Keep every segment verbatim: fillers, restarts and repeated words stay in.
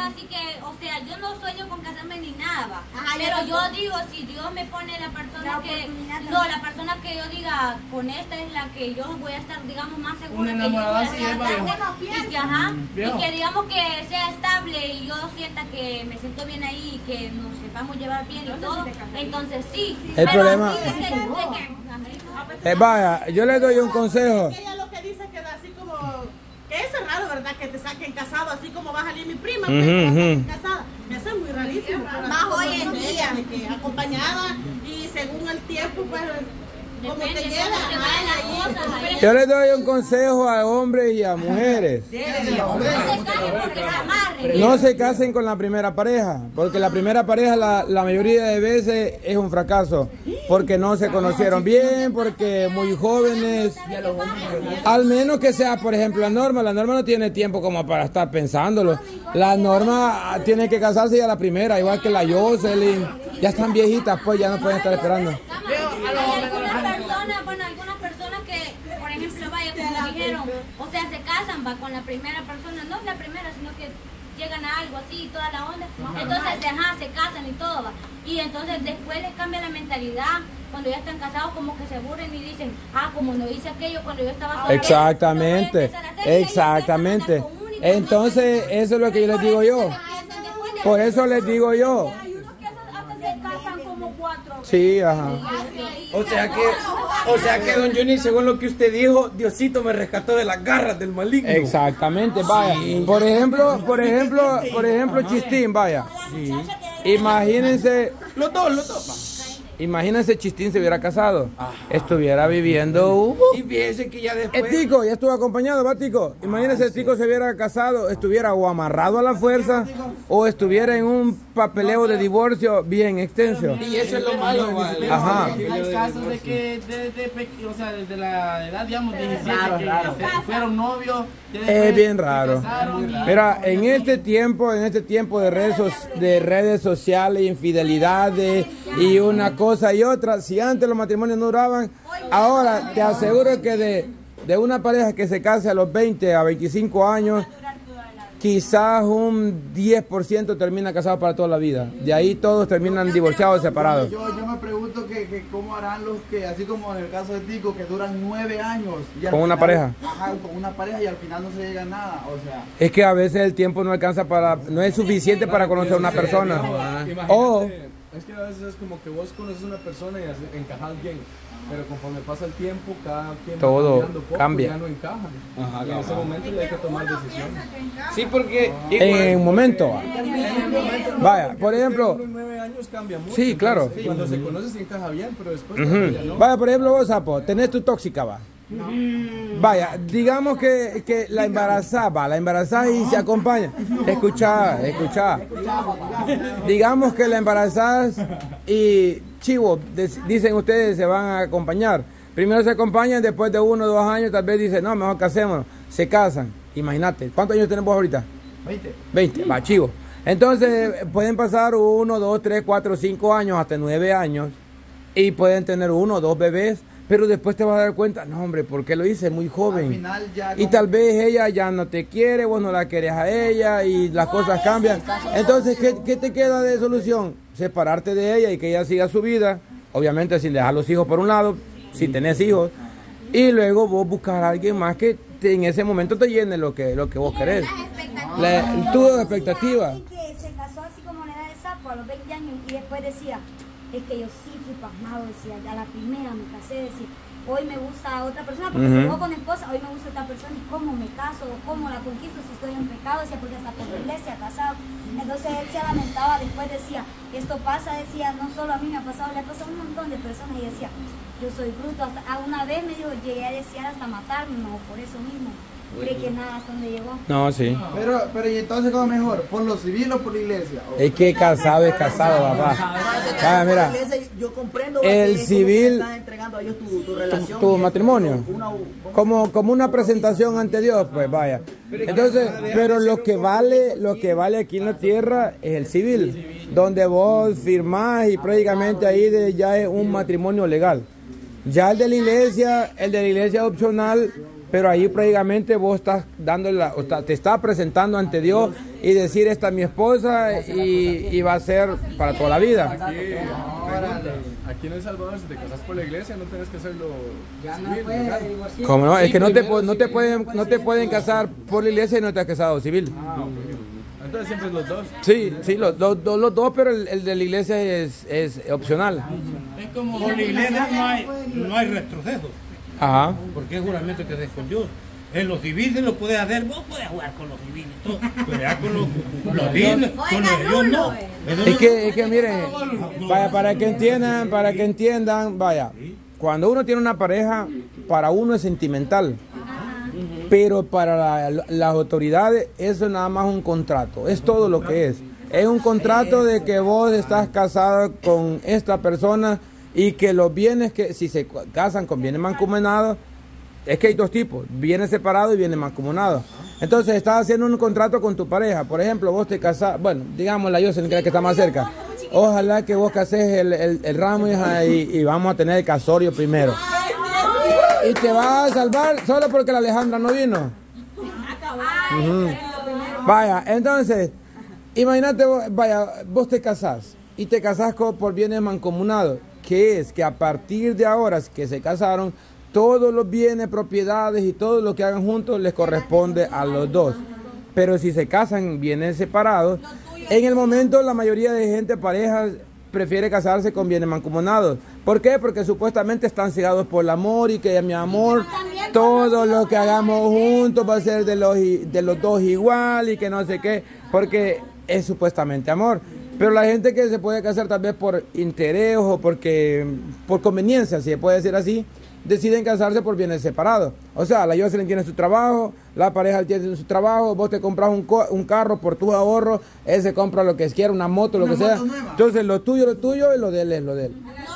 así que, o sea, yo no sueño con casarme ni nada, Ajá, pero yo, yo digo, si Dios me pone la persona la que, no, no, la persona que yo diga, con esta es la que yo voy a estar, digamos, más segura, una que yo voy a así estar, es, y que, ajá, viejo. y que digamos que sea estable y yo sienta que me siento bien ahí y que nos sepamos llevar bien y todo, entonces sí. El pero problema- así de que- de que- Eh, vaya, yo le doy un consejo. Ella lo que dice que da así como que es raro, ¿verdad? Que te saquen casado, así como va a salir mi prima, pues, Ujú, que la saquen ujú. casada. Me hace muy rarísimo. pero Más como hoy dice en día. ella, de que acompañada y según el tiempo, pues, como te Depende lleva, cómo se vayan las ahí. cosas, ahí. Yo le doy un consejo a hombres y a mujeres. No se casen porque se amarren. No se casen con la primera pareja, porque la primera pareja la, la mayoría de veces es un fracaso, porque no se conocieron bien, porque muy jóvenes, al menos que sea, por ejemplo, la Norma, la Norma no tiene tiempo como para estar pensándolo, la Norma tiene que casarse ya la primera, igual que la Jocelyn, ya están viejitas, pues ya no pueden estar esperando. Hay algunas personas, bueno, algunas personas que, por ejemplo, vaya, como dijeron, o sea, se casan, va con la primera persona, no la primera, sino que llegan a algo así y toda la onda, entonces, ajá, se casan y todo, va. Y entonces después les cambia la mentalidad, cuando ya están casados como que se aburren y dicen, ah, como no hice aquello cuando yo estaba soltero, Exactamente, lo voy a empezar a hacer", y ahí exactamente. empiezan a andar con uno y con Entonces, otro. eso es lo que yo les digo yo. Por eso les digo yo. Hay unos que hasta se casan como cuatro. Sí, ajá. O sea que, o sea que don Johnny, según lo que usted dijo, Diosito me rescató de las garras del maligno. Exactamente, vaya. Por ejemplo, por ejemplo, por ejemplo, Chistín, vaya. Imagínense, Los dos, los dos. imagínense Chistín se hubiera casado, estuviera viviendo. uh, Y fíjense que ya después. El Tico ya estuvo acompañado, ¿va, Tico? Imagínense el Tico se hubiera casado, estuviera o amarrado a la fuerza o estuviera en un papeleo de divorcio bien extenso. Y eso es lo malo, vale. Ajá. Hay casos de que desde pequeño, o sea, desde la edad, digamos, de diecisiete, Raro, que raro. se- fueron novios. ya Es después bien se raro. casaron y- Mira, en este tiempo, en este tiempo de redes, so- de redes sociales, infidelidades y una cosa y otra, si antes los matrimonios no duraban, ahora te aseguro que de, de una pareja que se case a los veinte a veinticinco años, quizás un diez por ciento termina casado para toda la vida. De ahí todos terminan divorciados, separados. Yo, yo me pregunto que, que cómo harán los que, así como en el caso de Tico, que duran nueve años. y al ¿Con una final- pareja? Ajá, con una pareja y al final no se llega a nada. O sea, Es que a veces el tiempo no alcanza para, no es suficiente para conocer a una persona. O Es que a veces es como que vos conoces a una persona y así encajas bien, pero conforme pasa el tiempo, cada quien va Todo cambiando poco, cambia. ya no encajan. Ajá, y en ese cabal. momento ya hay que tomar decisiones. Sí, porque. en un momento. Vaya, por ejemplo, Unos nueve años cambia mucho. Sí, claro. entonces, cuando se conoce se encaja bien, pero después Ujú. cuando ya no. Vaya, por ejemplo, vos, Sapo, tenés tu tóxica, va. Vaya, digamos que, que la embarazada, va, la embarazada y se acompaña. Escucha, escucha. Digamos que la embarazada y Chivo, des- dicen ustedes, se van a acompañar. Primero se acompañan, después de uno o dos años, tal vez dicen, no, mejor casémonos. Se casan. Imagínate, ¿cuántos años tenemos ahorita? veinte. veinte, va, chivo. Entonces, pueden pasar uno, dos, tres, cuatro, cinco años, hasta nueve años, y pueden tener uno o dos bebés, pero después te vas a dar cuenta, no, hombre, ¿por qué lo hice? Muy Al joven. final ya Y como- tal vez ella ya no te quiere, vos no la querés a ella, y las cosas cambian. Entonces, ¿qué, qué te queda de solución? Separarte de ella y que ella siga su vida, obviamente sin dejar los hijos por un lado, si tenés hijos, y luego vos buscar a alguien más que te- en ese momento te llene lo que, lo que vos querés. La, tu expectativa. Alguien que se casó así como en la edad de Sapo a los veinte años y después decía, es que yo sí fui pasmado, decía, ya la primera me casé, decía, hoy me gusta otra persona porque se Ujú. dejó con esposa, hoy me gusta otra persona y cómo me caso, o cómo la conquisto si estoy en pecado, decía, porque hasta por la iglesia casado. Entonces él se lamentaba, después decía, esto pasa, decía, no solo a mí me ha pasado, le ha pasado a un montón de personas y decía, yo soy bruto, hasta a una vez me dijo, llegué a desear hasta matarme, no, por eso mismo. Cree que nada hasta donde llegó. No, sí. Pero, pero ¿y entonces cómo mejor? ¿Por lo civil o por la iglesia? O- Es que casado es casado, papá. Ah, mira, Yo comprendo el que es como civil- que estás entregando a ellos tu, tu relación. tu y es matrimonio. una- como, como una presentación ante Dios, pues vaya. Entonces, pero lo que vale, lo que vale aquí en la tierra es el civil, donde vos firmás y prácticamente ahí de, ya es un matrimonio legal. Ya el de la iglesia, el de la iglesia es opcional pero ahí prácticamente vos estás dándole la, o está- te estás presentando ante Dios y decir, esta es mi esposa y, y va a ser para toda la vida. Aquí, pregunta, aquí en El Salvador, si te casas por la iglesia, no tienes que hacerlo civil, legal. ¿Cómo no? Es que no te, pu- no te pueden no te pueden casar por la iglesia y no te has casado civil. Entonces siempre es los dos. Sí, sí, los, los, los- los dos, pero el, el de la iglesia es, es opcional. Es como Por la iglesia no hay, no hay retroceso, Ajá. porque es juramento que se con Dios. En los civiles lo puedes hacer, vos puedes jugar con los civiles, todo, pero ya con los, los civiles, con los de Dios no. Es que, es que miren, vaya, para que entiendan, para que entiendan, vaya, cuando uno tiene una pareja, para uno es sentimental, pero para la- las autoridades eso es nada más un contrato, es todo lo que es. Es un contrato de que vos estás casado con esta persona y que los bienes que, si se cu- casan con bienes mancomunados, es que hay dos tipos, bienes separados y bienes mancomunados. Entonces estás haciendo un contrato con tu pareja. Por ejemplo, vos te casás, bueno, digamos la Jocelyn, que es la que está más cerca. Ojalá que vos cases el, el, el ramo, hija, y, y vamos a tener el casorio primero. Y te vas a salvar solo porque la Alejandra no vino. Ujú. Vaya, entonces, imagínate, vos- vaya, vos te casás y te casás con- por bienes mancomunados. Que es que a partir de ahora que se casaron, todos los bienes, propiedades y todo lo que hagan juntos les corresponde a los dos. Pero si se casan bienes separados, en el momento la mayoría de gente, parejas, prefiere casarse con bienes mancomunados. ¿Por qué? Porque supuestamente están cegados por el amor y que mi amor, todo lo que hagamos juntos va a ser de los, i- de los dos igual y que no sé qué, porque es supuestamente amor. Pero la gente que se puede casar tal vez por interés o porque, por conveniencia, si se puede decir así, deciden casarse por bienes separados. O sea, la Jocelyn tiene su trabajo, la pareja tiene su trabajo, vos te compras un, co- un carro por tus ahorros, él se compra lo que quiera, una moto, lo que sea. Entonces lo tuyo es lo tuyo y lo de él es lo de él.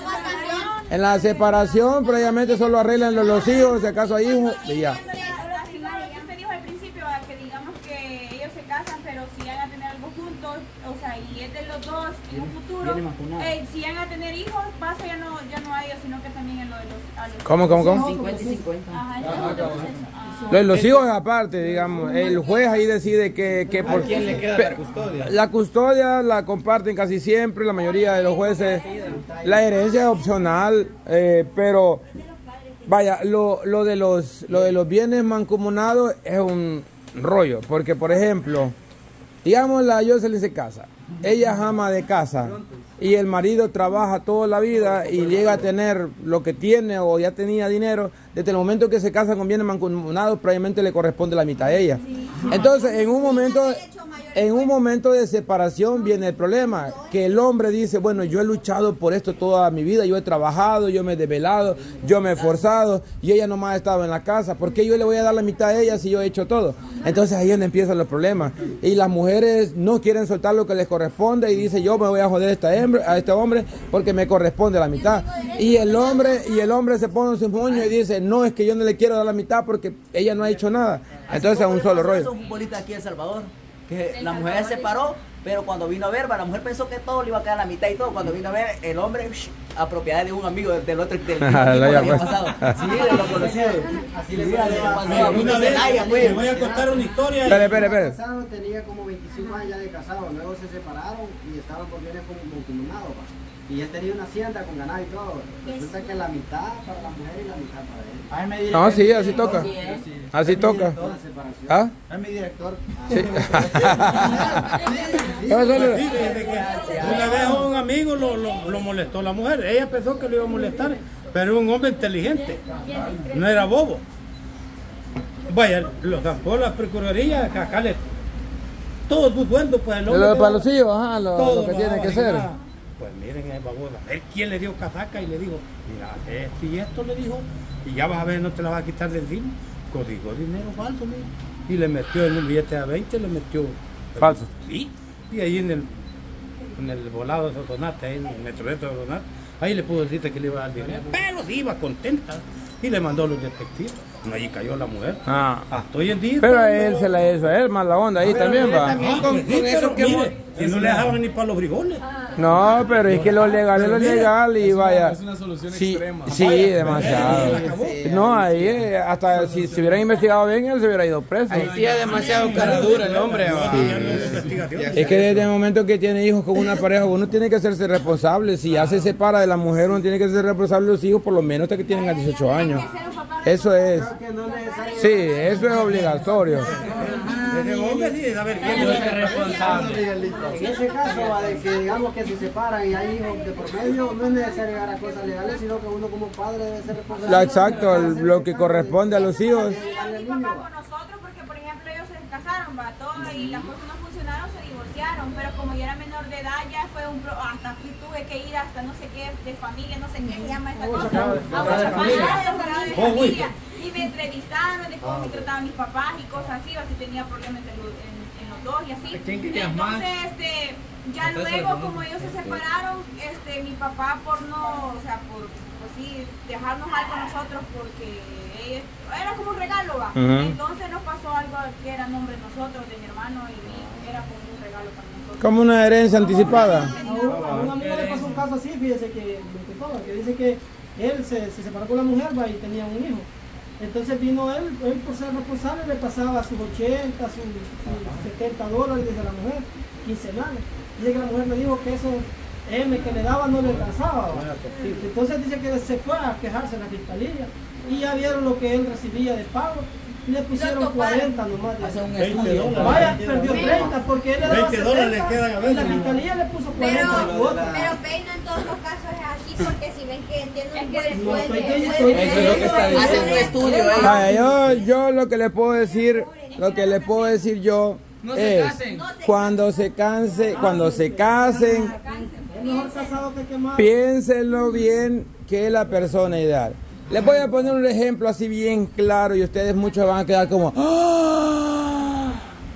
En la separación, previamente solo arreglan los, los hijos, si acaso hay hijos, y ya. Usted dijo al principio ah, que digamos que ellos se casan, pero si van a tener algo juntos, o sea, y es de los dos en un futuro, eh, si van a tener hijos, pasa ya no, ya no a ellos, sino que también en lo de los... a los- ¿Cómo, cómo, cómo? cincuenta y cincuenta. Ajá, ese es otro proceso. Ah. Los, los hijos aparte, digamos, el juez ahí decide que, que por quién le queda la custodia? La custodia la comparten casi siempre, la mayoría de los jueces. La herencia es opcional, eh, pero vaya, lo, lo de los lo de los bienes mancomunados es un rollo, porque por ejemplo, digamos la Jocelyn se casa, ella es ama de casa y el marido trabaja toda la vida y llega a tener lo que tiene o ya tenía dinero, desde el momento que se casa con bienes mancomunados, probablemente le corresponde la mitad a ella. Entonces, en un momento, en un momento de separación viene el problema, que el hombre dice, bueno, yo he luchado por esto toda mi vida, yo he trabajado, yo me he desvelado, yo me he esforzado y ella nomás ha estado en la casa, ¿por qué yo le voy a dar la mitad a ella si yo he hecho todo? Entonces ahí es donde empiezan los problemas y las mujeres no quieren soltar lo que les corresponde y dice, yo me voy a joder a esta hembra, a este hombre porque me corresponde la mitad. Y el hombre y el hombre se pone en su moño y dice, no, es que yo no le quiero dar la mitad porque ella no ha hecho nada. Entonces es un solo rollo. Un futbolista aquí en El Salvador, que la mujer se separó, pero cuando vino a ver, la mujer pensó que todo le iba a quedar a la mitad y todo. Cuando vino a ver, el hombre, shh, a propiedad de un amigo del, del otro, del mismo Lo equipo que había había puesto. pasado. Sí, lo conocí. Así le pasó a Una una vez, Celaya, le pues. voy a contar una historia. Espere, espere, espere. Casado, tenía como veinticinco años ya de casado, luego se separaron y estaban por bienes mancomunados. Y él tenía una hacienda con ganado y todo. Resulta que la mitad para la mujer y la mitad para él. No, sí, así toca. Así toca. ¿Ah? Es mi director. Sí. Sí, desde que una vez a un amigo lo, lo, lo molestó la mujer. Ella pensó que lo iba a molestar, pero era un hombre inteligente, no era bobo. Vaya, lo zampó la procuraduría, acá le todo su sueldo, pues el hombre. Lo para los hijos, ajá, lo, todo lo que lo tiene daba, que y ser. nada. Pues miren, eh, vamos a ver quién le dio casaca y le dijo, mira, esto y esto le dijo, y ya vas a ver, no te la vas a quitar de encima. Código dinero falso, mira. Y le metió en un billete a veinte, le metió. Falso. Sí, y ahí en el, en el volado de Donate, ahí en el metrometro de Donate, ahí le pudo decirte que le iba a dar dinero, pero sí iba contenta y le mandó a los detectives. No, allí cayó la mujer. Ah. Hasta hoy en día. Pero a cuando- él se la hizo a él, más la onda ahí Pero también él va. también con- con eso que mire, y no le dejaban ni para los frijoles. No, pero es que lo legal es lo legal y vaya. Es una solución Sí, extrema. sí, demasiado. No, ahí eh, hasta si se hubieran investigado bien, él se hubiera ido preso. Ahí sí es demasiado cara dura el hombre. va. Es que desde el momento que tiene hijos con una pareja, uno tiene que hacerse responsable. Si ya se separa de la mujer, uno tiene que ser responsable de los hijos por lo menos hasta que tienen a dieciocho años. Eso es. Sí, eso es obligatorio. Desde hombre sí, a ver, ¿quién Yo es soy el responsable? En ese caso, va, de que digamos que se separan y hay hijos de por medio, no es necesario llegar a cosas legales, sino que uno como padre debe ser responsable. Lo exacto, lo que corresponde a los hijos. Mi papá con nosotros, porque por ejemplo ellos se casaron, va, todo, y las cosas no funcionaron, se divorciaron, pero como yo era menor de edad, ya fue un pro, hasta fui, tuve que ir hasta no sé qué, de familia, no sé qué se llama esta cosa, abogado de familia, abogado de familia, y me entrevistaron de cómo me trataban mis papás y cosas así, o si tenía problemas en, los- en- en los dos y así. Entonces, este, ya luego como ellos se separaron, este, mi papá por no, o sea, por, pues sí, dejarnos algo a nosotros porque ellos- era como un regalo, va. Ujú. Entonces nos pasó algo que era a nombre de nosotros, de mi hermano y mí, era como un regalo para nosotros. Como una herencia anticipada. A un- a un amigo le pasó un caso así, fíjese que me contó, que dice que él se, se separó con la mujer, va, y tenía un hijo. Entonces vino él, él por ser responsable le pasaba sus ochenta, sus, sus setenta dólares desde la mujer, quincenales. Dice que la mujer le dijo que eso M que le daba no le alcanzaba. va. Entonces dice que se fue a quejarse en la fiscalía y ya vieron lo que él recibía de pago. Y le pusieron cuarenta nomás. Hace un veinte estudio. dólares. Vaya, perdió treinta porque él le daba veinte dólares le setenta, quedan a y veces, la ¿no? fiscalía le puso Pero, cuarenta de cuota. pero Peina en todos los casos es así porque si ven que tiene un buen No, estoy- sueldo, estoy- puede- eso es lo que está diciendo. Hacen un estudio, ¿eh? Vaya, yo, yo lo que le puedo decir, lo que le puedo decir yo es cuando se canse, cuando se casen, Es mejor casado que quemado. piénsenlo bien que es la persona ideal. Les voy a poner un ejemplo así bien claro y ustedes muchos van a quedar como ¡ah!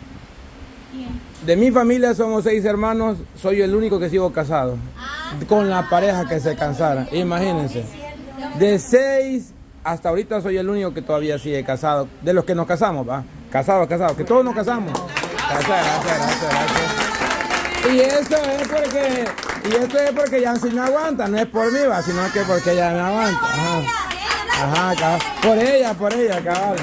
De mi familia somos seis hermanos, soy el único que sigo casado con la pareja que se cansara, imagínense. De seis hasta ahorita soy el único que todavía sigue casado, de los que nos casamos, va, casados, casados, que todos nos casamos. Gracias, gracias, gracias, gracias. Y eso es porque, y esto es porque Yancy me aguanta, no es por mí, va, sino que porque ella me aguanta. Ajá. Ajá, cabal. Por ella, por ella, cabal.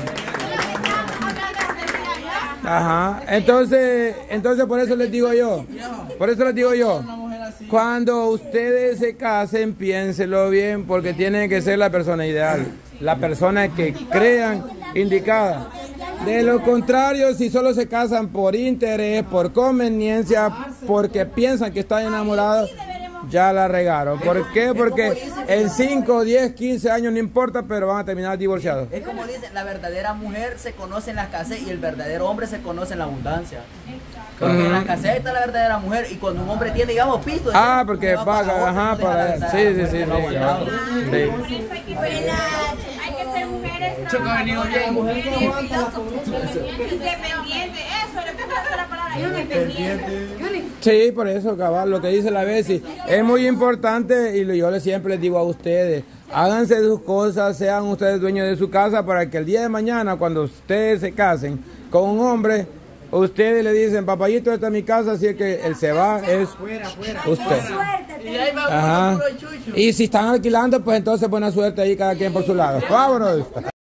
Ajá. Entonces, entonces por eso les digo yo. Por eso les digo yo. Cuando ustedes se casen, piénselo bien, porque tiene que ser la persona ideal, la persona que crean indicada. De lo contrario, si solo se casan por interés, por conveniencia, porque piensan que están enamorados, ya la regaron. ¿Por qué? Porque en cinco, diez, quince años no importa, pero van a terminar divorciados. Es como dicen, la verdadera mujer se conoce en la escasez y el verdadero hombre se conoce en la abundancia. Porque en la escasez está la verdadera mujer y cuando un hombre tiene, digamos, pisto. Ah, porque paga, ajá, para... Sí, sí, sí, sí, claro. Sí. Hay que ser mujeres Choco ha venido bien. independientes, eso es lo que hace la palabra, independiente. Sí, por eso, cabal, lo que dice la Bessie. Es muy importante y lo- yo les- siempre les digo a ustedes, háganse sus cosas, sean ustedes dueños de su casa para que el día de mañana, cuando ustedes se casen con un hombre, ustedes le dicen, papayito, esta es mi casa, así que el se va es usted. Y ahí va Ajá. puro chucho. Y si están alquilando, pues entonces buena suerte ahí cada quien por su lado. Vámonos.